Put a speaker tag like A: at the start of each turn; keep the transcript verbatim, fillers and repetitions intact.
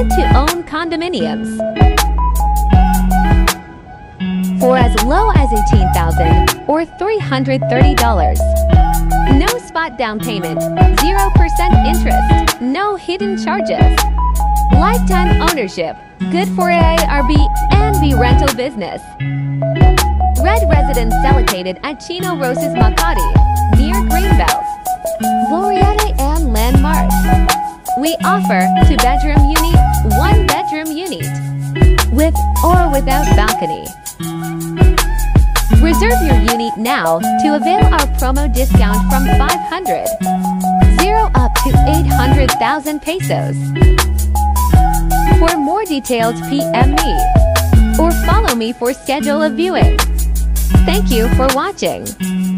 A: rent-to-own condominiums. For as low as eighteen thousand dollars or three hundred thirty dollars. No spot down payment, zero percent interest, no hidden charges. Lifetime ownership, good for A R B and B rental business. Red residence located at Chino Roses Makati, near Greenbelt, Glorieta and Landmark. We offer two-bedroom unit, one-bedroom unit, with or without balcony. Reserve your unit now to avail our promo discount from five hundred zero up to eight hundred thousand pesos. For more details, P M me or follow me for schedule of viewing. Thank you for watching.